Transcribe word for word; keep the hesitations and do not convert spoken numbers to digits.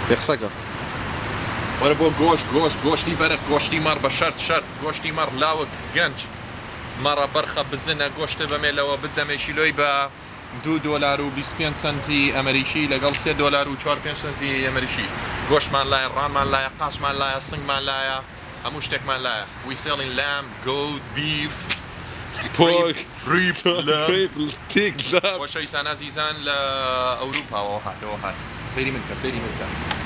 يقسەکە وەرە بۆ گۆشت گۆشت گۆشتی بەرە گۆشتی مەڕ بە شەرت شەرت گۆشتی مەڕ لاوک گەنج مەڕە بەرخە بزنە گۆشتە بەمێلەوە بدەمێ شیلۆی بە دو دۆلار و بیست و پێنج سنتی ئەمریکی لەگەڵ سێ دۆلار و چوار پێنج سنتی ئەمریکی گۆشتمان لایە ڕانمان لایە قاچمان لایە سنگمان لایە هەموو شتێکمان لایە we selling lamb goat beef pork ریب triple stick lamb خۆشەویستان ئازیزان لە ئەوروپاەوە هاتەوە هات سەیری من کە سەیری من کە